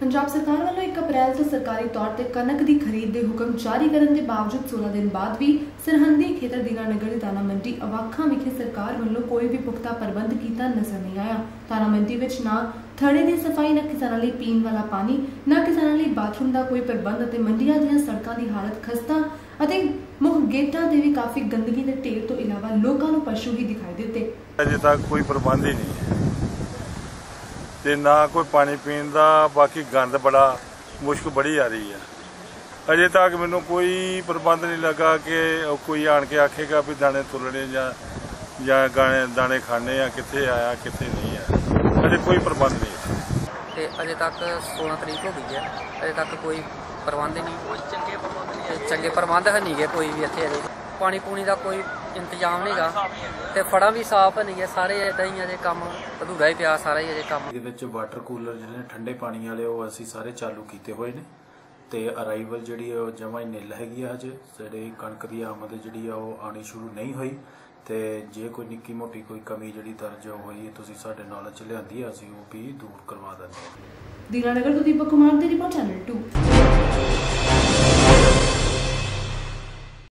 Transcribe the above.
पंजाब सरकार वालों 1 अप्रैल तो सरकारी तौर पर कनक की खरीद के हुक्म जारी करने के बावजूद 16 दिन बाद भी सरहदी खेतर दीनानगर की दाना मंडी अवाखा विखे सरकार वालों कोई भी पुख्ता प्रबंध किया नजर नहीं आया। दाना मंडी में ना थड़े की सफाई, न किसानों लिए पीने वाला पानी, न किसानों लिए बाथरूम का कोई प्रबंध। मंडियां दी सड़कों की हालत खस्ता, मुख गेटा से भी काफी गंदगी के ढेर तो इलावा लोगों को पशु ही दिखाई देते। अजे तक कोई प्रबंध ही नहीं है ते ना कोई पानी पीने का, बाकी गंद बड़ा मुश्क बड़ी आ रही है। अजे तक मैनू कोई प्रबंध नहीं लगा कि कोई आन के आखेगा भी दाने तुलने या दाने खाने या कितने आया कितने नहीं आया। अजे कोई प्रबंध नहीं है। अजे तक 16 तरीक हो गई है, अजे तक कोई प्रबंध नहीं, चंगे प्रबंध है नहीं है कोई भी इत्थे। अजे पानी पूनी का कोई इंतजाम नहीं गा ते फड़ा भी साफ नहीं है, सारे इदां ही अजे काम अधूरा ही पिया सारा ही अजे काम। ਇਹਦੇ ਵਿੱਚ ਵਾਟਰ ਕੂਲਰ ਜਿਹੜੇ ਠੰਡੇ ਪਾਣੀ ਵਾਲੇ ਉਹ ਅਸੀਂ ਸਾਰੇ ਚਾਲੂ ਕੀਤੇ ਹੋਏ ਨੇ ਤੇ ਅਰਾਈਵਲ ਜਿਹੜੀ ਉਹ ਜਮਾ ਹੀ ਨਿੱਲ ਹੈਗੀ ਆ। ਅਜੇ ਜਿਹੜੇ ਕਣਕ ਦੀ ਆਮਦ ਜਿਹੜੀ ਆ ਉਹ ਆਣੀ ਸ਼ੁਰੂ ਨਹੀਂ ਹੋਈ ਤੇ ਜੇ ਕੋਈ ਨਿੱਕੀ ਮੋਟੀ ਕੋਈ ਕਮੀ ਜਿਹੜੀ ਦਰਜ ਹੋਈ ਹੈ ਤੁਸੀਂ ਸਾਡੇ ਨਾਲ ਚ ਲਿਆਂਦੀ ਆ, ਅਸੀਂ ਉਹ ਵੀ ਦੂਰ ਕਰਵਾ ਦਿੰਦੇ ਹਾਂ। दीनानगर तो दीपक कुमार दी रिपोर्ट, चैनल 2।